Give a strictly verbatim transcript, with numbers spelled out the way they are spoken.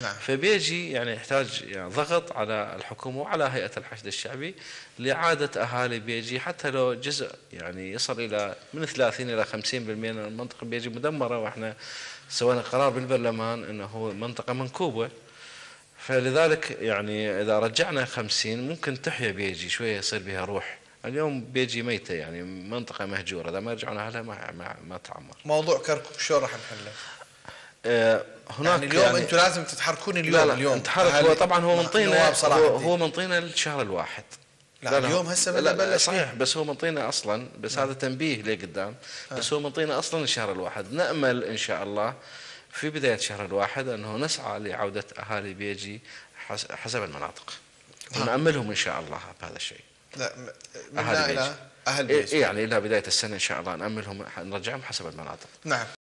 نعم. فبيجي يعني يحتاج يعني ضغط على الحكومة وعلى هيئة الحشد الشعبي لإعادة أهالي بيجي، حتى لو جزء يعني يصل إلى من ثلاثين إلى خمسين بالمئة من المنطقة بيجي مدمرة، وإحنا سوينا قرار بالبرلمان أنه هو منطقة منكوبة. فلذلك يعني إذا رجعنا خمسين ممكن تحيا بيجي شوية، يصير بها روح. اليوم بيجي ميتة، يعني منطقة مهجورة، إذا ما رجعنا أهلها ما ما, ما تعمر. موضوع كركوك شلون راح نحله؟ آه هناك يعني اليوم يعني انتم لازم تتحركون اليوم. لا لا اليوم نتحرك. هو طبعا هو منطينا هو, هو منطينا الشهر الواحد. لا, لا اليوم هسه بدا بلش صحيح، بس هو منطينا اصلا، بس نعم. هذا تنبيه لقدام. آه. بس هو منطينا اصلا الشهر الواحد. نامل ان شاء الله في بدايه الشهر الواحد انه نسعى لعوده اهالي بيجي حسب المناطق، وناملهم ان شاء الله بهذا الشيء. لا من لا الى اهل بيجي يعني الى بدايه السنه ان شاء الله ناملهم نرجعهم حسب المناطق. نعم.